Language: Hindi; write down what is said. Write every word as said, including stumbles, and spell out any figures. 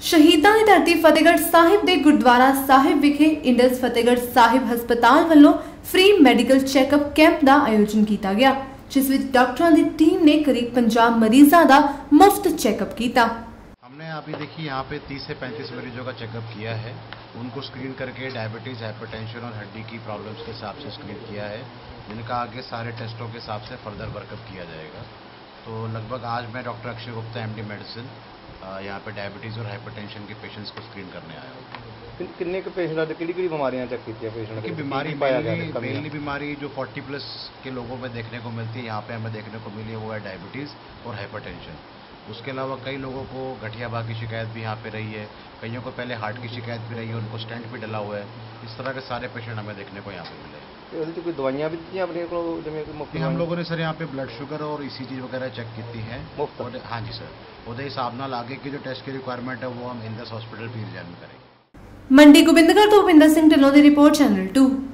शहीदां दी धरती फतेहगढ़ साहिब दे गुरुद्वारा साहिब विखे इंडस फतेहगढ़ साहिब हस्पताल वालों फ्री मेडिकल चैकअप कैंप का आयोजन किया गया, जिस विच डॉक्टरों की टीम ने करीब पचास मरीजों का मुफ्त चैकअप किया। हमने अभी देखिए यहाँ पे तीस से पैंतीस मरीजों का चेकअप किया है। उनको स्क्रीन करके डायबिटीज़, हाइपरटेंशन और हड्डी की प्रॉब्लम्स के हिसाब से स्क्रीन किया है, जिनका आगे सारे टेस्टों के हिसाब से फर्दर वर्कअप किया जाएगा। तो लगभग आज मैं doctor Akshay Gupta MD medicine यहाँ पे डायबिटीज़ और हाइपरटेंशन के पेशेंट्स को स्क्रीन करने आया हूँ। किन्ने के पेशेंट कि बीमारियां चेक की पेशेंट की बीमारी पाया गया? मेनली बीमारी जो चालीस प्लस के लोगों में देखने को मिलती है यहाँ पे हमें देखने को मिली है वो है डायबिटीज़ और हाइपरटेंशन। उसके अलावा कई लोगों को गठिया भाग की शिकायत भी यहाँ पे रही है, कईयों को पहले हार्ट की शिकायत भी रही है, उनको स्टेंट भी डला हुआ है। इस तरह के सारे पेशेंट हमें देखने को यहाँ पे मिले। तो कोई दवाइयाँ भी दी अपने को मुफ्त? हम लोगों ने सर यहाँ पे ब्लड शुगर और ईसीजी वगैरह चेक की है मुफ्त। हाँ जी सर, वो हिसाब नाल आगे की जो टेस्ट की रिक्वायरमेंट है वो हम इंडस हॉस्पिटल पीर में करेंगे। मंडी गोबिंदगढ़ तो भूपिंदर सिंह ढिल्लों की रिपोर्ट, चैनल टू।